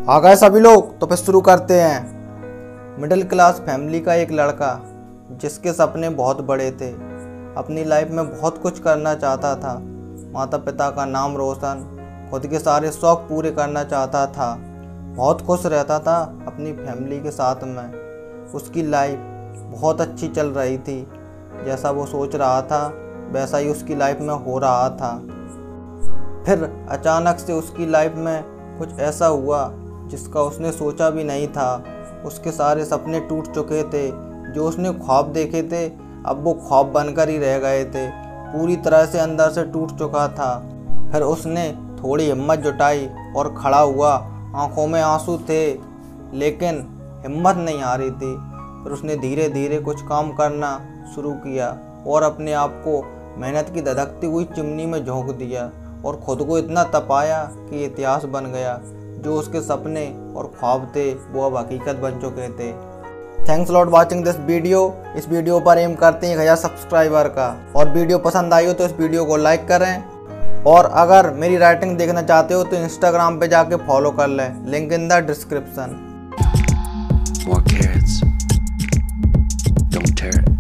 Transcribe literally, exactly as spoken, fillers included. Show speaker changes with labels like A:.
A: आ गए सभी लोग, तो फिर शुरू करते हैं। मिडिल क्लास फैमिली का एक लड़का जिसके सपने बहुत बड़े थे, अपनी लाइफ में बहुत कुछ करना चाहता था। माता पिता का नाम रोशन, खुद के सारे शौक पूरे करना चाहता था, बहुत खुश रहता था अपनी फैमिली के साथ में। उसकी लाइफ बहुत अच्छी चल रही थी, जैसा वो सोच रहा था वैसा ही उसकी लाइफ में हो रहा था। फिर अचानक से उसकी लाइफ में कुछ ऐसा हुआ जिसका उसने सोचा भी नहीं था। उसके सारे सपने टूट चुके थे, जो उसने ख्वाब देखे थे अब वो ख्वाब बनकर ही रह गए थे। पूरी तरह से अंदर से टूट चुका था। फिर उसने थोड़ी हिम्मत जुटाई और खड़ा हुआ। आंखों में आंसू थे लेकिन हिम्मत नहीं आ रही थी। फिर उसने धीरे धीरे कुछ काम करना शुरू किया और अपने आप को मेहनत की धधकती हुई चिमनी में झोंक दिया और खुद को इतना तपाया कि इतिहास बन गया। जो उसके सपने और ख्वाब थे वो अब हकीकत बन चुके थे। Thanks lot watching this video. इस वीडियो पर एम करते हैं एक हज़ार सब्सक्राइबर का, और वीडियो पसंद आई हो तो इस वीडियो को लाइक करें। और अगर मेरी राइटिंग देखना चाहते हो तो इंस्टाग्राम पे जाके फॉलो कर लें, link in the description.
B: More carrots. Don't tear it.